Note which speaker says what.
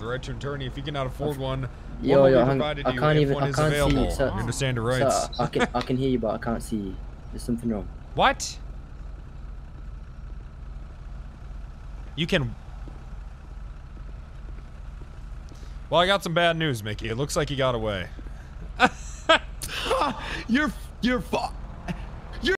Speaker 1: the right to an attorney if you cannot afford one.
Speaker 2: Yo,
Speaker 1: one will
Speaker 2: yo,
Speaker 1: be provided
Speaker 2: I
Speaker 1: you
Speaker 2: can't
Speaker 1: if
Speaker 2: even.
Speaker 1: one
Speaker 2: I
Speaker 1: is
Speaker 2: can't
Speaker 1: available.
Speaker 2: see. Sir,
Speaker 1: You understand your rights?
Speaker 2: Sir, I can hear you, but I can't see you. There's something wrong.
Speaker 1: What? You can. Well, I got some bad news, Mickey. It looks like he got away.
Speaker 3: You're